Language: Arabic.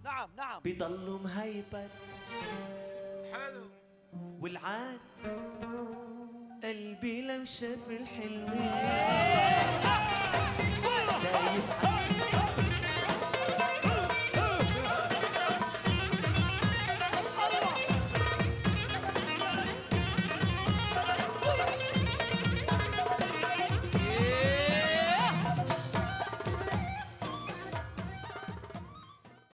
نعم نعم بضلوا مهيبر. حلو. والعاد قلبي لو شاف الحلوين